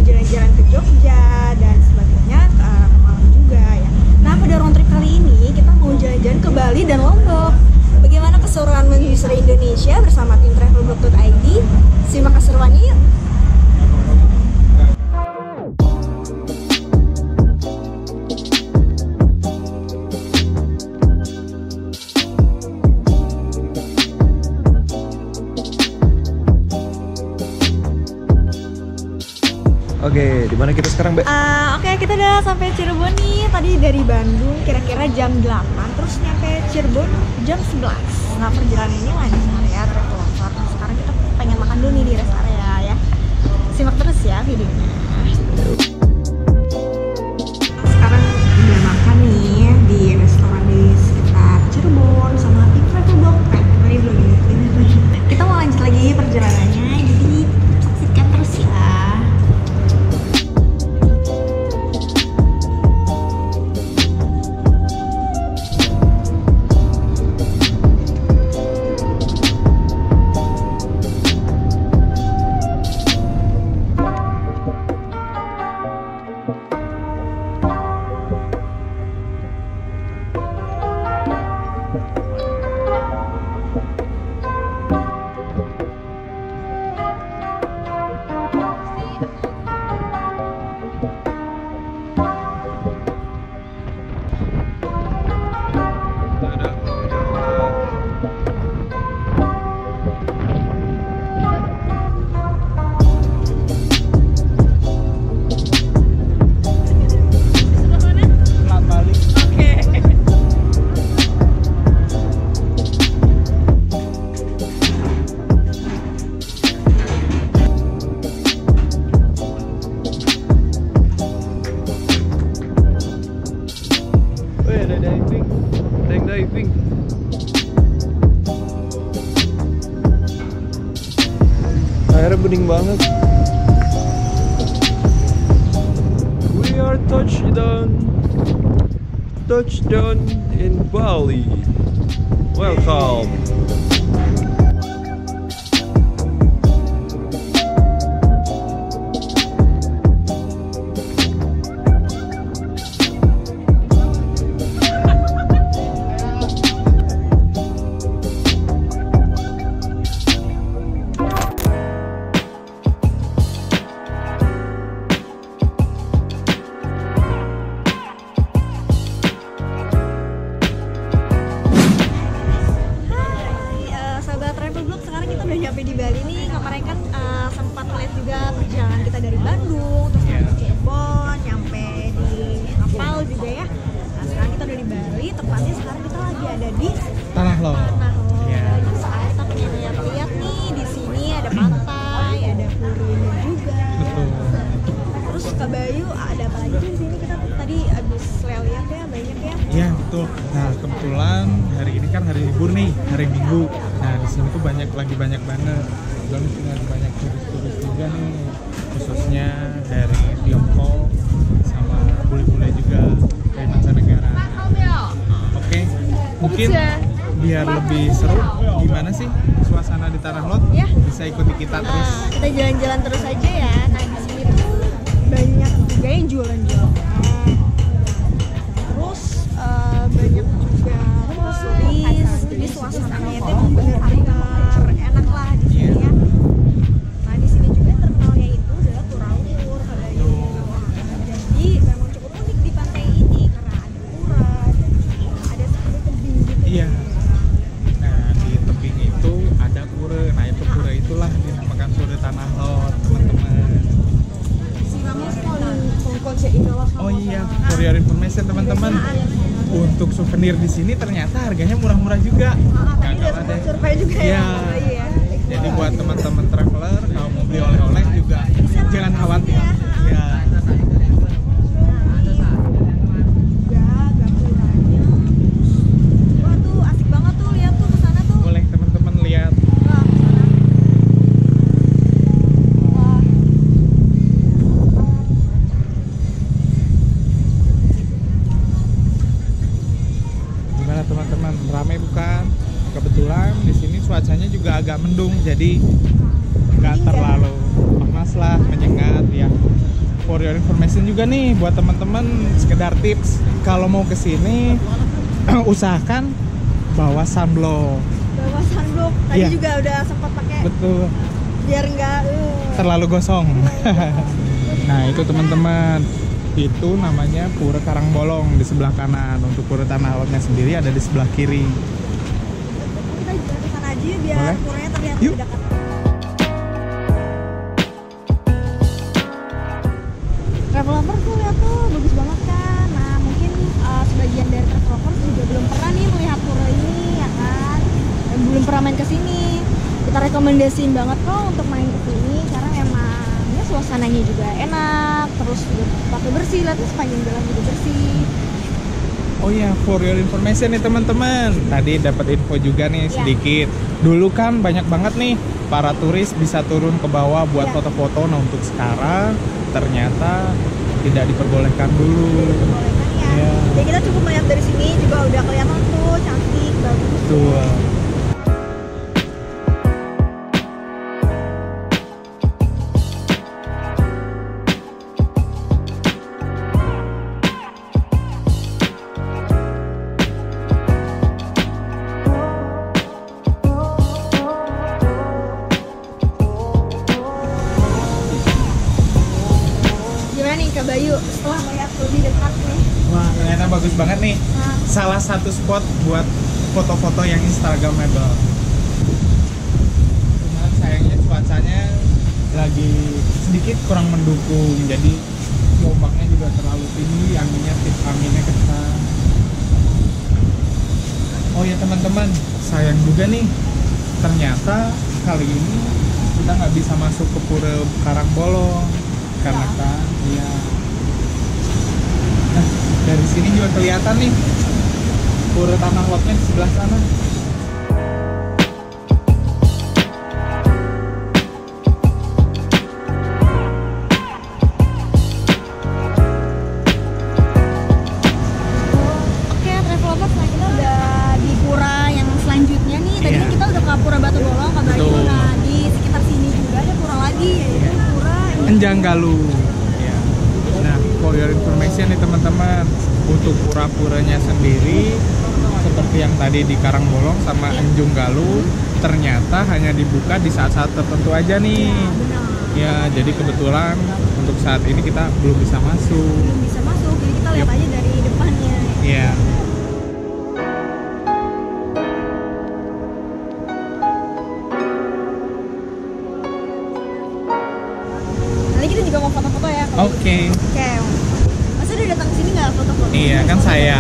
jalan-jalan ke Jogja dan sebagainya, ke Malang juga ya. Nah, pada road trip kali ini kita mau jalan-jalan ke Bali dan Lombok. Bagaimana keseruan menyusuri Indonesia bersama tim travelblog.id? Simak keseruannya yuk! Oke, di mana kita sekarang, Mbak? Oke, kita udah sampai Cirebon nih. Tadi dari Bandung kira-kira jam 8, terus nyampe Cirebon jam 11. Nah, perjalanan ini lancar ya, travelover. Nah, sekarang kita pengen makan dulu nih di rest area ya. Simak terus ya videonya. Sekarang udah makan nih di restoran di sekitar Cirebon sama tim travelblog. Mari dulu nih. Kita mau lanjut lagi perjalanannya, jadi saksikan terus ya. Diving. Airnya bening banget. We are touchdown in Bali. Welcome. Nyampe di Bali nih, kemarin kan sempat lihat juga perjalanan kita dari Bandung, terus nyampe Cirebon, nyampe di kapal juga ya. Nah, sekarang kita udah di Bali, tepatnya sekarang kita lagi ada di Tanah Lot. Terus sekarang kita pengen lihat-lihat nih, di sini ada pantai, ada purnya juga. Betul. Terus ke Bayu ada apa lagi di sini? Kita tadi abis lihat ya, banyak ya. Iya betul. Nah kebetulan hari ini kan hari libur nih, hari Minggu. Nah di sini tuh banyak banget. Dan lagi banyak turis-turis juga nih, khususnya dari Tiongkok sama bule-bule juga dari mancanegara. Oke, mungkin biar lebih seru, gimana sih suasana di Tanah Lot? Ya. Bisa ikuti kita terus. Kita jalan-jalan terus aja ya. Nah di sini tuh banyak juga yang jualan-jualan. Terus banyak juga turis. Jadi suasananya itu benar-benar enak lah di sini ya. Nah di sini juga terkenalnya itu adalah Turawuh, Kabayu. Jadi memang cukup unik di pantai ini karena ada pura dan juga ada seperti tebing gitu. Iya. Nah di tebing itu ada pura. Nah itu pura itulah dinamakan Pura Tanah Lot, teman-teman. Oh iya, for your information teman-teman. Untuk souvenir di sini ternyata harganya murah-murah juga. Tadi udah survei juga ya. Iya. Jadi buat teman-teman traveler kalau mau beli oleh-oleh juga jangan khawatir. Ya. Wah tuh asik banget tuh, lihat tuh kesana tuh. Boleh teman-teman lihat. Gimana teman-teman, ramai bukan? Kebetulan di sini cuacanya juga agak mendung, jadi nggak terlalu panas lah, menyengat ya. for your information juga nih buat teman-teman, sekedar tips kalau mau kesini usahakan bawa sunblock. Bawa sunblock. Tadi Iya. juga udah sempat pakai. Betul. Biar nggak Terlalu gosong. Nah itu teman-teman, itu namanya Pura Karangbolong di sebelah kanan. Untuk Pura Tanah Lotnya sendiri ada di sebelah kiri. kita juga ke sana aja biar Boleh? puranya terlihat Yuk. lebih dekat. Travelover tuh lihat tuh bagus banget kan. Nah mungkin sebagian dari travelover juga belum pernah nih melihat pura ini ya kan, dan belum pernah main ke sini. Kita rekomendasiin banget kok untuk main ke sini karena emang ya suasananya juga enak, terus juga tempatnya bersih, lihat tuh sepanjang jalan juga bersih. Oh ya, for your information nih teman-teman, tadi dapat info juga nih Iya. sedikit. Dulu kan banyak banget nih para turis bisa turun ke bawah buat Iya. foto-foto. Nah untuk sekarang ternyata tidak diperbolehkan dulu. Diperbolehkan ya. Iya. Jadi kita cukup melihat dari sini juga udah kelihatan tuh cantik, bagus. Betul. Gimana nih Kak Bayu setelah melihat lebih dekat nih? Wah ternyata bagus banget nih. Nah, Salah satu spot buat foto-foto yang instagramable. Cuman sayangnya cuacanya lagi sedikit kurang mendukung, jadi ombaknya juga terlalu tinggi, anginnya kencang. Oh ya teman-teman, sayang juga nih, ternyata kali ini kita nggak bisa masuk ke Pura Karangbolong karena kan ya. Nah, dari sini juga kelihatan nih Pura Tanah Lotnya di sebelah sana. oke travelover, nah kita udah di pura yang selanjutnya nih. Tadi Iya. kan kita udah ke Pura Batu Bolong, Kak Bayu. Betul. Nah di sekitar sini juga ada pura lagi, yaitu pura ini. Enjanggalu. Ya. Nah, for your information nih teman-teman, untuk pura-puranya sendiri seperti yang tadi di Karangbolong sama Enjunggalu ternyata hanya dibuka di saat-saat tertentu aja nih. Ya, benar. Ya, jadi kebetulan untuk saat ini kita belum bisa masuk. Belum bisa masuk, jadi kita lihat Yup. aja dari depannya. Ya. Nanti kita juga mau foto-foto ya. Kak Bayu. Oke. Oke. Masa udah datang ke sini nggak foto-foto? Iya, kan saya.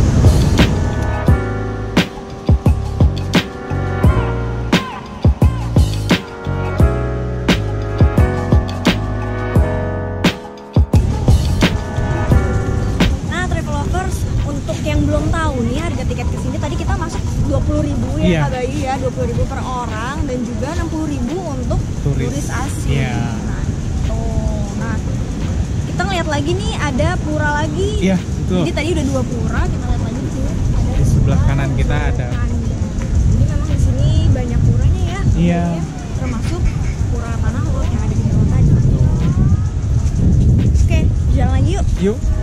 Nah, travelovers, untuk yang belum tahu nih harga tiket ke sini tadi kita masuk 20.000 ya Iya. Kak Bayu ya, 20.000 per orang dan juga 60.000 untuk turis asing. Iya. Nah, gitu. Nah, kita ngeliat lagi nih ada pura lagi. Iya, betul. Jadi tadi udah 2 pura, kita lihat lagi di sini. Ada Di sebelah kanan kita ada. Jadi memang di sini banyak puranya ya. Iya. Termasuk Pura Tanah Lot yang ada di bawah tadi. Oke, jalan lagi yuk. Yuk.